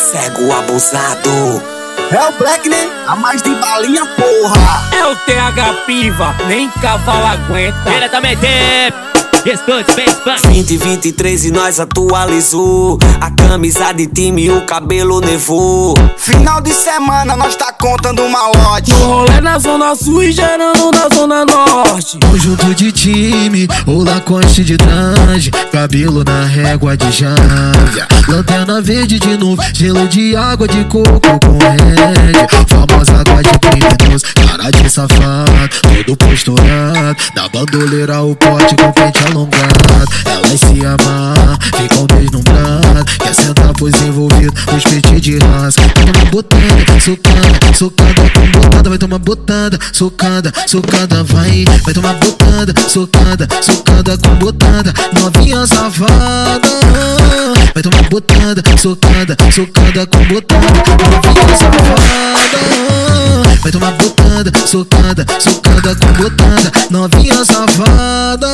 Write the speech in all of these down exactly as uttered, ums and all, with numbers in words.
Cego abusado. É o Black, né? A mais de balinha, porra. É o T H Piva, nem cavalo aguenta. Ele também tem. Escute, face, vinte e vinte e três e nós atualizou. A camisa de time e o cabelo nevou. Final de semana nós tá contando malote. No rolê na zona sul e gerando na zona norte. Conjunto de time, ou Lacoste de traje, cabelo na régua de jávia, lanterna verde de novo, gelo de água de coco com rédea, famosa água de criminoso, cara de safado, todo posturado, na bandoleira o pote com pente alongado. Elas se amar, ficam deslumbradas, quer sentar pros envolvidos, os peitos de raça. Vai tomar botada, socada, socada com botada, vai tomar botada, socada, socada, vai. Vai tomar botada, socada, socada com botada, novinha safada. Vai tomar botada, socada, socada com botada, novinha safada. Vai tomar botada, socada, socada com botada, novinha safada.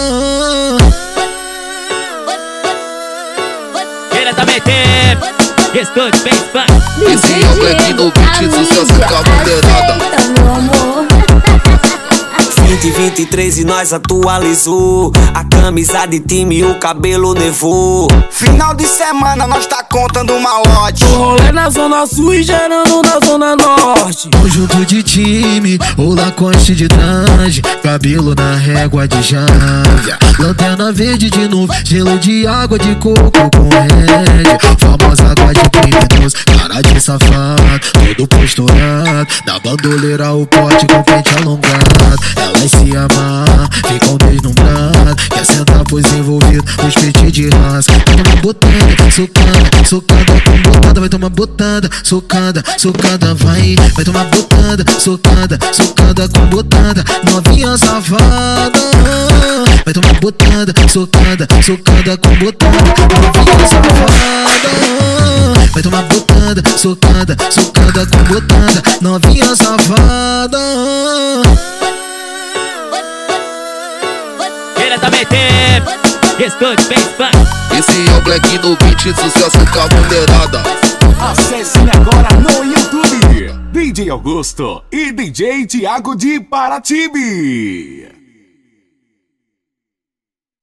ele também tem. Escute, face, esse é o Black no beat, sucesso com a mulherada. vinte e vinte e três e nós atualizou. A camisa de time e o cabelo nevou. Final de semana nós tá contando malote. No rolê na zona sul e gerando na zona norte. Conjunto de time, ou Lacoste de traje, cabelo na régua de jávia, lanterna verde de novo, gelo de água de coco com rédea, famosa água de criminoso, cara de safado, todo posturado, na bandoleira o pote com pente alongado. Elas se amar, ficam deslumbradas, quer sentar pros envolvidos, os peitos de raça. Vai tomar botada, socada, socada com botada, vai tomar botada, socada, socada, vai. Vai tomar botada, socada, socada com botada, novinha safada. Vai tomar botada, socada, socada com botada, novinha safada. Vai tomar botada, socada, socada com botada, novinha safada. ele também tem. Escute, face, esse é o Black no beat, sucesso com a mulherada. Acesse agora no YouTube D J Augusto e D J Thiago de Paratibe.